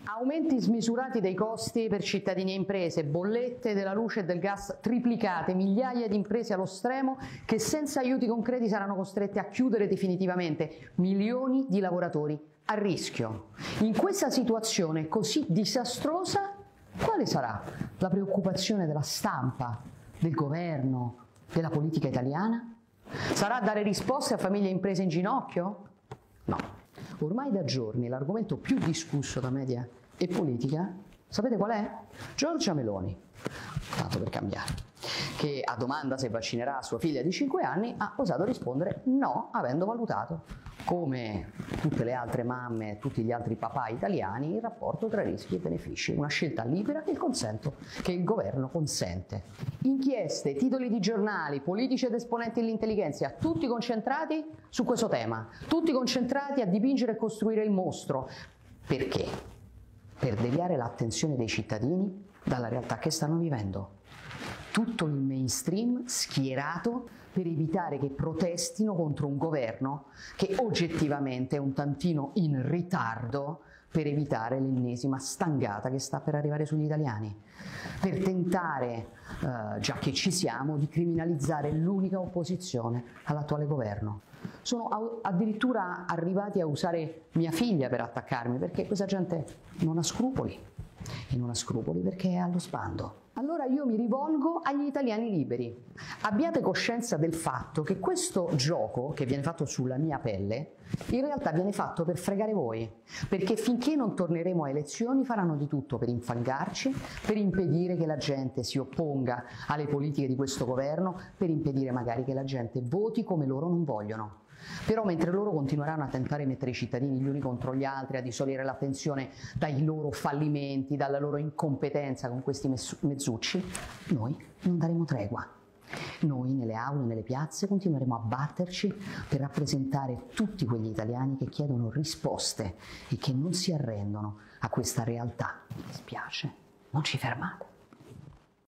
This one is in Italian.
Aumenti smisurati dei costi per cittadini e imprese, bollette della luce e del gas triplicate, migliaia di imprese allo stremo che senza aiuti concreti saranno costrette a chiudere definitivamente, milioni di lavoratori a rischio. In questa situazione così disastrosa, quale sarà la preoccupazione della stampa, del governo, della politica italiana? Sarà dare risposte a famiglie e imprese in ginocchio? No. Ormai da giorni l'argomento più discusso da media e politica, sapete qual è? Giorgia Meloni, tanto per cambiare, che a domanda se vaccinerà sua figlia di 5 anni ha osato rispondere no, avendo valutato, come tutte le altre mamme e tutti gli altri papà italiani, il rapporto tra rischi e benefici, una scelta libera che il governo consente. Inchieste, titoli di giornali, politici ed esponenti dell'intelligenza, tutti concentrati su questo tema, tutti concentrati a dipingere e costruire il mostro. Perché? Per deviare l'attenzione dei cittadini dalla realtà che stanno vivendo. Tutto il mainstream schierato per evitare che protestino contro un governo che oggettivamente è un tantino in ritardo per evitare l'ennesima stangata che sta per arrivare sugli italiani, per tentare, già che ci siamo, di criminalizzare l'unica opposizione all'attuale governo. Sono addirittura arrivati a usare mia figlia per attaccarmi, perché questa gente non ha scrupoli, e non ha scrupoli perché è allo sbando. Allora io mi rivolgo agli italiani liberi. Abbiate coscienza del fatto che questo gioco che viene fatto sulla mia pelle in realtà viene fatto per fregare voi, perché finché non torneremo a elezioni faranno di tutto per infangarci, per impedire che la gente si opponga alle politiche di questo governo, per impedire magari che la gente voti come loro non vogliono. Però mentre loro continueranno a tentare di mettere i cittadini gli uni contro gli altri, a distogliere l'attenzione dai loro fallimenti, dalla loro incompetenza con questi mezzucci, noi non daremo tregua. Noi nelle aule, nelle piazze continueremo a batterci per rappresentare tutti quegli italiani che chiedono risposte e che non si arrendono a questa realtà. Mi dispiace, non ci fermate.